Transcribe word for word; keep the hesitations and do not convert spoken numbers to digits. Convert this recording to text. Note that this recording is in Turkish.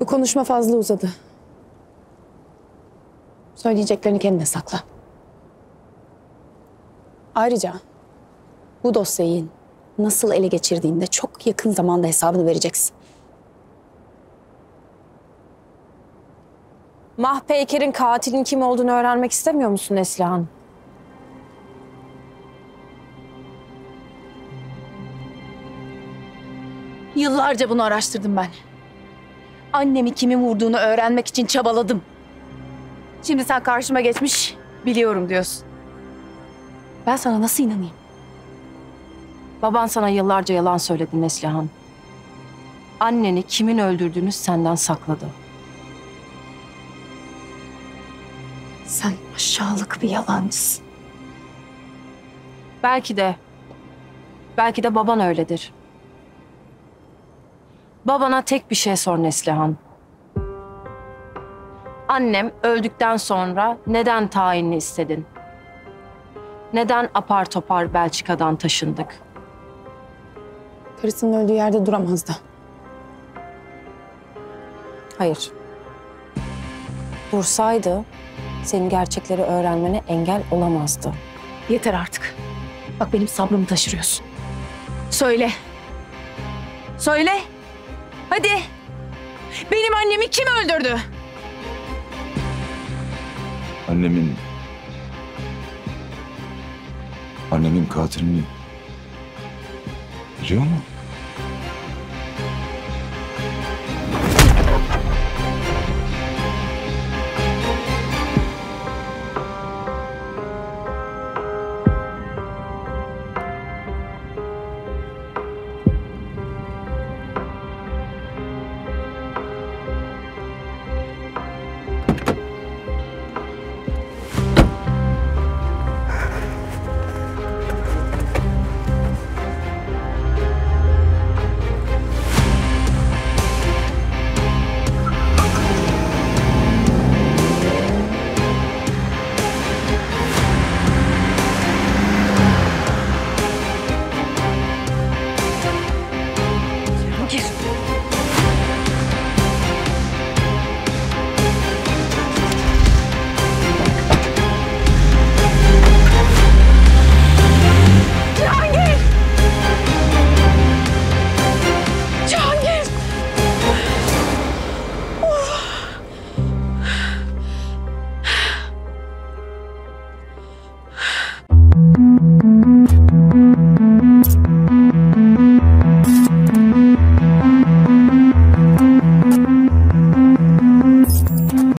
Bu konuşma fazla uzadı. Söyleyeceklerini kendine sakla. Ayrıca bu dosyayı nasıl ele geçirdiğinde çok yakın zamanda hesabını vereceksin. Mahpeyker'in katilin kim olduğunu öğrenmek istemiyor musun Neslihan? Yıllarca bunu araştırdım ben. Annemi kimin vurduğunu öğrenmek için çabaladım. Şimdi sen karşıma geçmiş, biliyorum diyorsun. Ben sana nasıl inanayım? Baban sana yıllarca yalan söyledi Neslihan. Anneni kimin öldürdüğünü senden sakladı. Sen aşağılık bir yalancısın. Belki de, belki de baban öyledir. Babana tek bir şey sor Neslihan. Annem öldükten sonra neden tayinini istedin? Neden apar topar Belçika'dan taşındık? Karısının öldüğü yerde duramazdı. Hayır. Dursaydı senin gerçekleri öğrenmene engel olamazdı. Yeter artık. Bak benim sabrımı taşırıyorsun. Söyle. Söyle. Hadi. Benim annemi kim öldürdü? Annemin... Annemin katilini biliyor mu?